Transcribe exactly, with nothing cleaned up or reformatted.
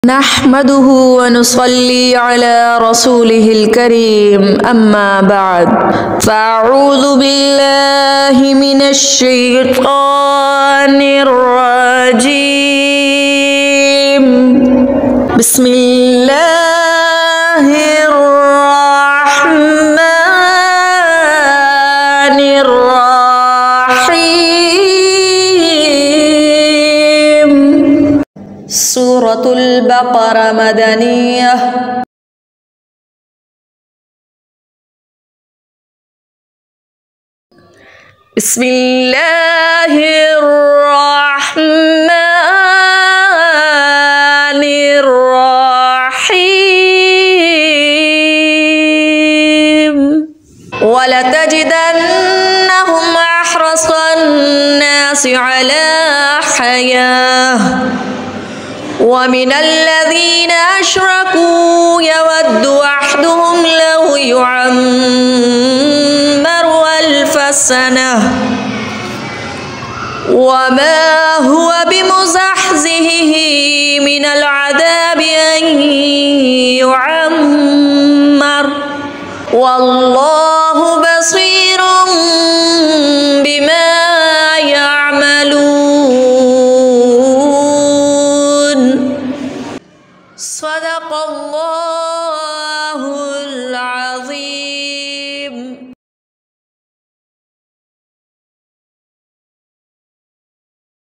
نحمده ونصلي على رسوله الكريم أما بعد فأعوذ بالله من الشيطان الرجيم بسم الله الرحمن الرحيم سورة البقرة مدنية. بسم الله الرحمن الرحيم ولتجدنهم أحرص الناس على حياة ومن الذين أشركوا يود أحدهم لو يعمر ألف سنة وما هو بمزحزحه من العذاب أن يعمر والله بصير بما يعملون. صدق الله